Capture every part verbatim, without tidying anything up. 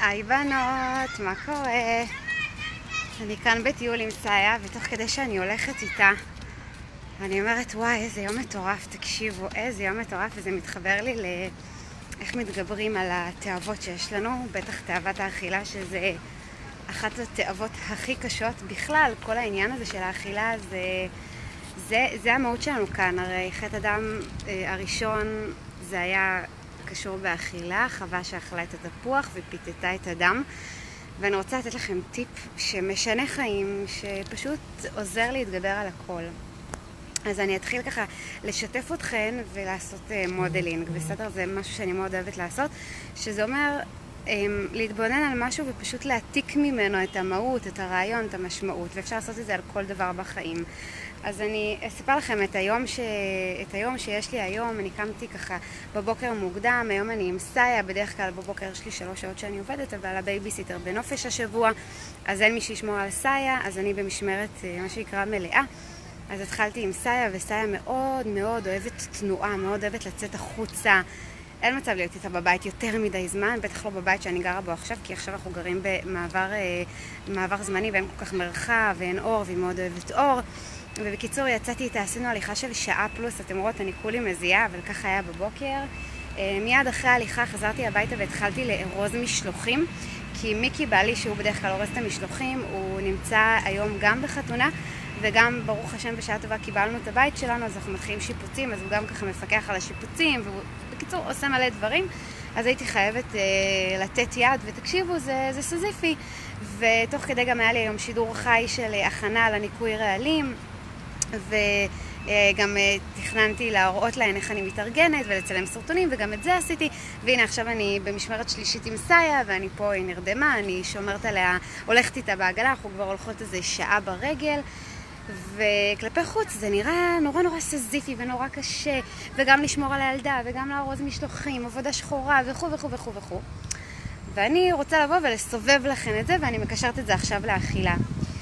היי בנות, מה קורה? אני כאן בטיול עם סאיה, ותוך כדי שאני הולכת איתה אני אומרת, וואי, איזה יום מטורף, תקשיבו, איזה יום מטורף, וזה מתחבר לי לאיך מתגברים על התאוות שיש לנו, בטח תאוות האכילה, שזה אחת התאוות הכי קשות. בכלל, כל העניין הזה של האכילה, זה, זה, זה המהות שלנו כאן. הרי חטא אדם אה, הראשון זה היה קשור באכילה, חווה שאכלה את התפוח ופיתתה את הדם. ואני רוצה לתת לכם טיפ שמשנה חיים, שפשוט עוזר להתגבר על הכל. אז אני אתחיל ככה לשתף אתכן ולעשות מודלינג, בסדר? זה משהו שאני מאוד אוהבת לעשות, שזה אומר להתבונן על משהו ופשוט להעתיק ממנו את המהות, את הרעיון, את המשמעות, ואפשר לעשות את זה על כל דבר בחיים. אז אני אספר לכם את היום, ש... את היום שיש לי היום. אני קמתי ככה בבוקר מוקדם, היום אני עם סאיה, בדרך כלל בבוקר יש לי שלוש שעות שאני עובדת, אבל הבייביסיטר בנופש השבוע, אז אין מי שישמור על סאיה, אז אני במשמרת מה שנקרא מלאה. אז התחלתי עם סאיה, וסאיה מאוד מאוד אוהבת תנועה, מאוד אוהבת לצאת החוצה. אין מצב להיות איתה בבית יותר מדי זמן, בטח לא בבית שאני גרה בו עכשיו, כי עכשיו אנחנו גרים במעבר מעבר זמני, ואין כל כך מרחב ואין אור, והיא מאוד אוהבת אור. ובקיצור, יצאתי איתה, עשינו הליכה של שעה פלוס, אתם רואות, אני כולי מזיעה, אבל ככה היה בבוקר. מיד אחרי ההליכה חזרתי הביתה והתחלתי לארוז משלוחים, כי מיקי בעלי, שהוא בדרך כלל אורז את המשלוחים, הוא נמצא היום גם בחתונה, וגם ברוך השם בשעה טובה קיבלנו את הבית שלנו, אז אנחנו מתחילים שיפוצים, אז הוא גם ככה מפקח על השיפוצים, והוא בקיצור עושה מלא דברים. אז הייתי חייבת אה, לתת יד, ותקשיבו, זה, זה סזיפי. ותוך כדי גם היה לי היום שידור חי של הכנה לניקוי רעלים, וגם תכננתי להראות להן איך אני מתארגנת ולצלם סרטונים, וגם את זה עשיתי. והנה עכשיו אני במשמרת שלישית עם סאיה, ואני פה, היא נרדמה, אני שומרת עליה, הולכת איתה בעגלה, אנחנו כבר הולכות איזה שעה ברגל, וכלפי חוץ זה נראה נורא נורא סזיפי ונורא קשה, וגם לשמור על הילדה וגם לארוז משלוחים, עבודה שחורה וכו' וכו' וכו' וכו'. ואני רוצה לבוא ולסובב לכם את זה, ואני מקשרת את זה עכשיו לאכילה.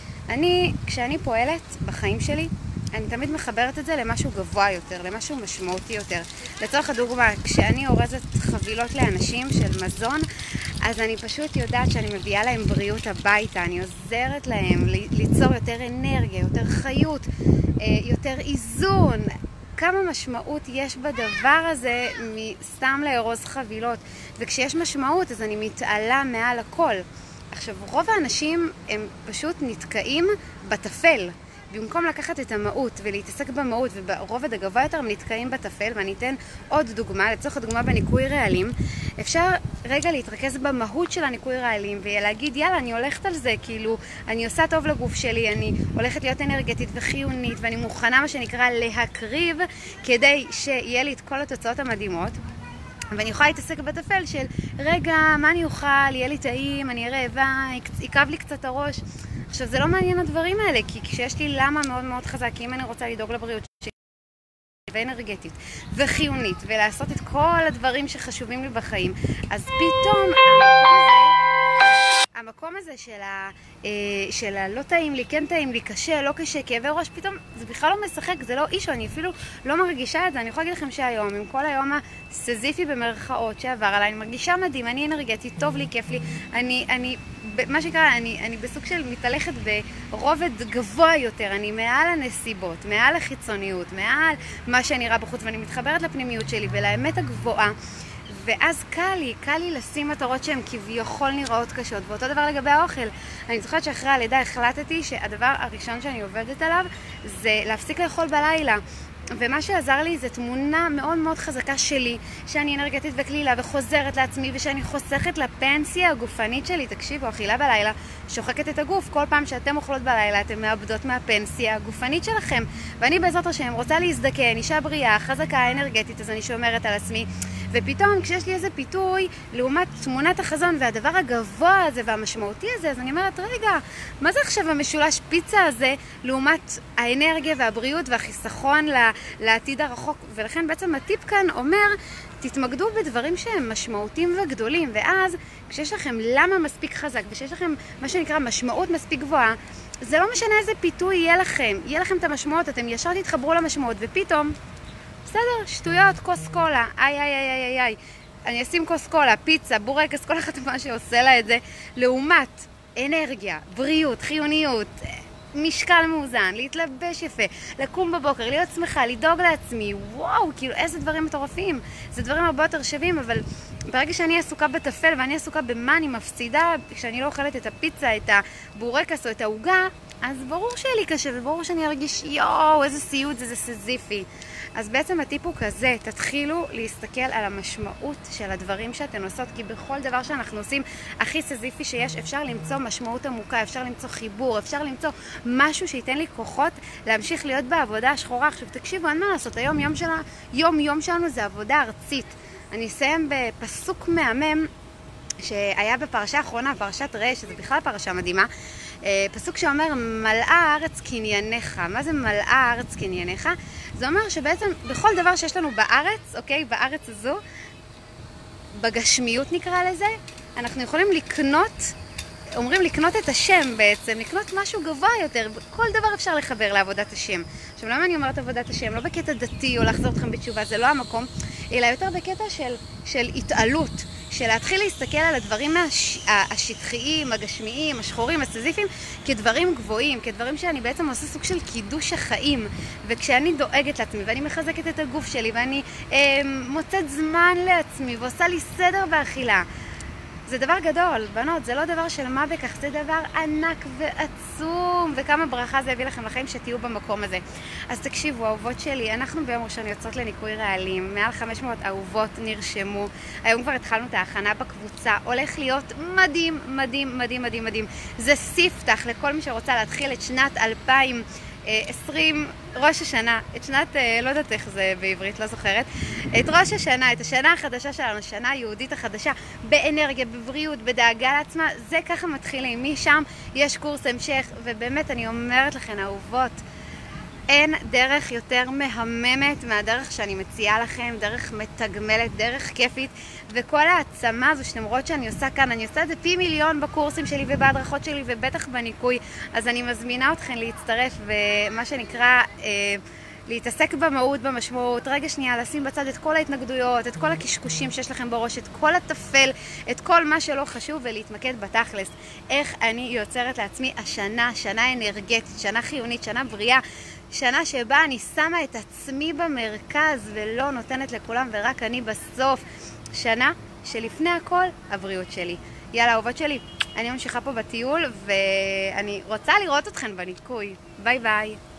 אני, כשאני פועלת בחיים שלי, אני תמיד מחברת את זה למשהו גבוה יותר, למשהו משמעותי יותר. לצורך הדוגמה, כשאני אורזת חבילות לאנשים של מזון, אז אני פשוט יודעת שאני מביאה להם בריאות הביתה, אני עוזרת להם ליצור יותר אנרגיה, יותר חיות, יותר איזון. כמה משמעות יש בדבר הזה מסתם לארוז חבילות. וכשיש משמעות, אז אני מתעלה מעל הכל. עכשיו, רוב האנשים הם פשוט נתקעים בתפל. במקום לקחת את המהות ולהתעסק במהות וברובד הגבוה יותר, הם נתקעים בתפל. ואני אתן עוד דוגמה, לצורך הדוגמה בניקוי רעלים. אפשר רגע להתרכז במהות של הניקוי רעלים ולהגיד, יאללה, אני הולכת על זה, כאילו, אני עושה טוב לגוף שלי, אני הולכת להיות אנרגטית וחיונית, ואני מוכנה, מה שנקרא, להקריב, כדי שיהיה לי את כל התוצאות המדהימות. ואני יכולה להתעסק בתפל של, רגע, מה אני אוכל, יהיה לי טעים, אני אראה רעבה, יקב לי קצת הראש. עכשיו, זה לא מעניין הדברים האלה, כי כשיש לי למה מאוד מאוד חזק, אם אני רוצה לדאוג לבריאות שלי, ואנרגטית וחיונית, ולעשות את כל הדברים שחשובים לי בחיים, אז פתאום המקום הזה, המקום הזה של, ה, של הלא טעים לי, כן טעים לי, קשה, לא קשה, כאבי ראש, פתאום זה בכלל לא משחק, זה לא אישו, אני אפילו לא מרגישה את זה. אני יכולה להגיד לכם שהיום, עם כל היום הסזיפי במרכאות שעבר עליי, אני מרגישה מדהים, אני אנרגטית, טוב לי, כיף לי, אני, אני, מה שקרה, אני, אני בסוג של מתהלכת ברובד גבוה יותר, אני מעל הנסיבות, מעל החיצוניות, מעל מה שנראה בחוץ, ואני מתחברת לפנימיות שלי ולאמת הגבוהה. ואז קל לי, קל לי לשים מטרות שהן כביכול נראות קשות. ואותו דבר לגבי האוכל. אני זוכרת שאחרי הלידה החלטתי שהדבר הראשון שאני עובדת עליו זה להפסיק לאכול בלילה. ומה שעזר לי זה תמונה מאוד מאוד חזקה שלי, שאני אנרגטית וכלילה וחוזרת לעצמי, ושאני חוסכת לפנסיה הגופנית שלי. תקשיבו, אכילה בלילה שוחקת את הגוף. כל פעם שאתם אוכלות בלילה אתם מאבדות מהפנסיה הגופנית שלכם. ואני בעזרת השם רוצה להזדקן, אישה בריאה, חזקה, אנרגטית, אז אני שומרת על עצמי. ופתאום כשיש לי איזה פיתוי לעומת תמונת החזון והדבר הגבוה הזה והמשמעותי הזה, אז אני אומרת, רגע, מה זה עכשיו המשולש פיצה הזה לעומת האנרגיה והבריאות והחיסכון לעתיד הרחוק? ולכן בעצם הטיפ כאן אומר, תתמקדו בדברים שהם משמעותיים וגדולים, ואז כשיש לכם למה מספיק חזק ושיש לכם מה שנקרא משמעות מספיק גבוהה, זה לא משנה איזה פיתוי יהיה לכם, יהיה לכם את המשמעות, אתם ישר תתחברו למשמעות, ופתאום בסדר, שטויות, כוס קולה, איי איי איי איי איי. אני אשים כוס קולה, פיצה, בורקס, כל אחד מה שעושה לה את זה, לעומת אנרגיה, בריאות, חיוניות, משקל מאוזן, להתלבש יפה, לקום בבוקר, להיות שמחה, לדאוג לעצמי, וואו, כאילו איזה דברים מטורפים. זה דברים הרבה יותר שווים, אבל ברגע שאני עסוקה בטפל ואני עסוקה במה אני מפסידה, כשאני לא אוכלת את הפיצה, את הבורקס או את העוגה, אז ברור שיהיה לי קשה וברור שאני ארגיש יואו, איזה סיוט זה, זה סזיפי. אז בעצם הטיפ הוא כזה, תתחילו להסתכל על המשמעות של הדברים שאתן עושות, כי בכל דבר שאנחנו עושים, הכי סזיפי שיש, אפשר למצוא משמעות עמוקה, אפשר למצוא חיבור, אפשר למצוא משהו שייתן לי כוחות להמשיך להיות בעבודה השחורה. עכשיו תקשיבו, אין מה לעשות, היום יום, שלה, יום יום שלנו זה עבודה ארצית. אני אסיים בפסוק מהמם שהיה בפרשה האחרונה, פרשת ראה, שזה בכלל פרשה מדהימה, פסוק שאומר, מלאה הארץ קנייניך. מה זה מלאה הארץ קנייניך? זה אומר שבעצם בכל דבר שיש לנו בארץ, אוקיי, בארץ הזו, בגשמיות נקרא לזה, אנחנו יכולים לקנות, אומרים לקנות את השם בעצם, לקנות משהו גבוה יותר, כל דבר אפשר לחבר לעבודת השם. עכשיו למה אני אומרת עבודת השם? לא בקטע דתי או לחזור אתכם בתשובה, זה לא המקום, אלא יותר בקטע של, של התעלות. של להתחיל להסתכל על הדברים הש... השטחיים, הגשמיים, השחורים, הסזיפיים, כדברים גבוהים, כדברים שאני בעצם עושה סוג של קידוש החיים. וכשאני דואגת לעצמי ואני מחזקת את הגוף שלי ואני אה, מוצאת זמן לעצמי ועושה לי סדר באכילה, זה דבר גדול, בנות, זה לא דבר של מה בכך, זה דבר ענק ועצום, וכמה ברכה זה הביא לכם לחיים שתהיו במקום הזה. אז תקשיבו, אהובות שלי, אנחנו ביום ראשון יוצאות לניקוי רעלים, מעל חמש מאות אהובות נרשמו, היום כבר התחלנו את ההכנה בקבוצה, הולך להיות מדהים, מדהים, מדהים, מדהים, מדהים. זה ספתח לכל מי שרוצה להתחיל את שנת אלפיים עשרים, ראש השנה, את שנת, לא יודעת איך זה בעברית, לא זוכרת, את ראש השנה, את השנה החדשה שלנו, השנה היהודית החדשה, באנרגיה, בבריאות, בדאגה לעצמה, זה ככה מתחילים. משם יש קורס המשך, ובאמת אני אומרת לכן, אהובות, אין דרך יותר מהממת מהדרך שאני מציעה לכם, דרך מתגמלת, דרך כיפית, וכל העצמה הזו שאתם רואות שאני עושה כאן, אני עושה את זה פי מיליון בקורסים שלי ובהדרכות שלי ובטח בניקוי, אז אני מזמינה אתכן להצטרף ומה שנקרא אה, להתעסק במהות, במשמעות, רגע שנייה, לשים בצד את כל ההתנגדויות, את כל הקשקושים שיש לכם בראש, את כל התפל, את כל מה שלא חשוב ולהתמקד בתכלס. איך אני יוצרת לעצמי השנה, שנה אנרגטית, שנה חיונית, שנה בריאה, שנה שבה אני שמה את עצמי במרכז ולא נותנת לכולם ורק אני בסוף. שנה שלפני הכל הבריאות שלי. יאללה, אהובות שלי, אני ממשיכה פה בטיול ואני רוצה לראות אתכן בניקוי. ביי ביי.